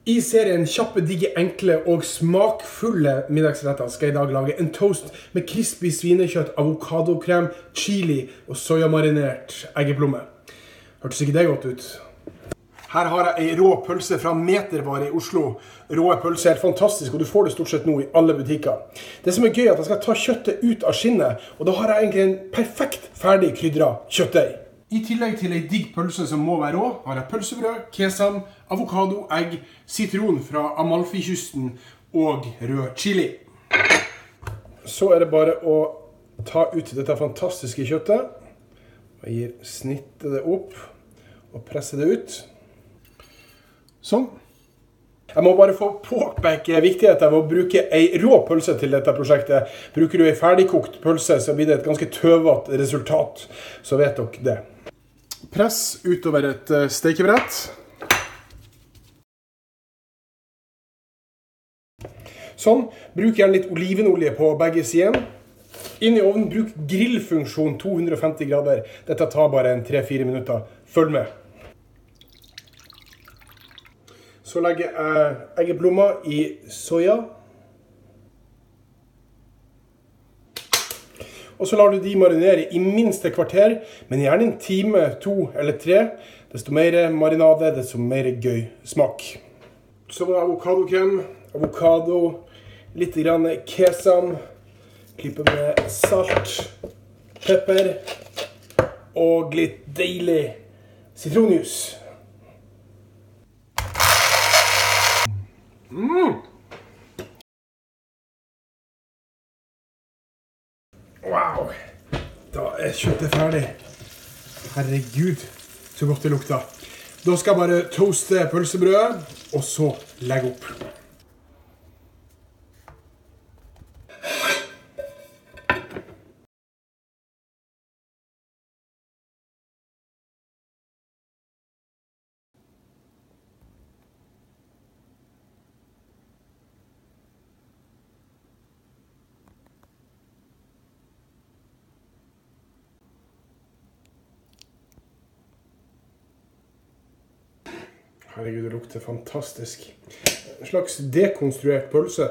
I serien kjappe, digge, enkle og smakfulle middagsretter skal jeg I dag lage en toast med crispy svinekjøtt, avokadokrem, chili og sojamarinert eggeplomme. Hørtes ikke det godt ut? Her har jeg en rå pølse fra Metervare I Oslo. Rå pølse er helt fantastisk, og du får det stort sett nå I alle butikker. Det som er gøy er at jeg skal ta kjøttet ut av skinnet, og da har jeg egentlig en perfekt ferdig krydret kjøttdeig. I tillegg til en digg pølse som må være rå, har jeg pølsebrød, kesam, avokado, egg, sitron fra Amalfi-kysten og rød chili. Så er det bare å ta ut dette fantastiske kjøttet. Jeg snitter det opp og presser det ut. Sånn. Jeg må bare få påpeke viktigheten av å bruke en rå pølse til dette prosjektet. Bruker du en ferdigkokt pølse, så blir det et ganske tøvete resultat. Så vet dere det. Press utover et stekebrett. Sånn. Bruk gjerne litt olivenolje på begge sider. Inn I ovnen, bruk grillfunksjon 250 grader. Dette tar bare 3-4 minutter. Følg med. Så legger jeg eggeplommer I soja. Og så lar du de marinere I minst et kvarter, men gjerne en time, 2 eller 3. Desto mer marinade, desto mer gøy smak. Så var det avokadokrem, avokado, litt grann kesam, klippe med salt, pepper og litt deilig sitronjus. Wow, da kjøttet ferdig. Herregud, så godt det lukter. Da skal jeg bare toaste pølsebrødet, og så legge opp. Herregud, det lukter fantastisk. En slags dekonstruert pølse.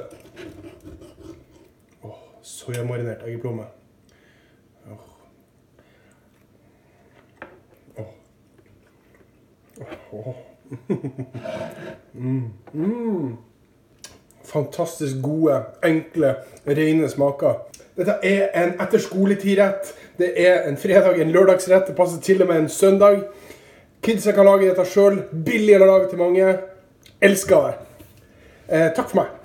Sojamarinert eggeplomme. Fantastisk gode, enkle, rene smaker. Dette er en etterskoletidrett. Det er en fredag, en lørdagsrett. Det passer til og med en søndag. Kidsa kan lage dette selv, billig å lage til mange. Elsker det. Takk for meg.